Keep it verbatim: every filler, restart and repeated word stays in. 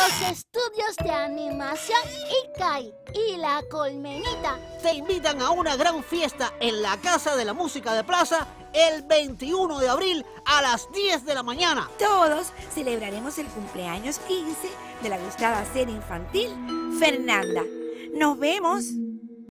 Los estudios de animación I C A I y La Colmenita te invitan a una gran fiesta en la Casa de la Música de Plaza el veintiuno de abril a las diez de la mañana. Todos celebraremos el cumpleaños quince de la gustada serie infantil Fernanda. ¡Nos vemos!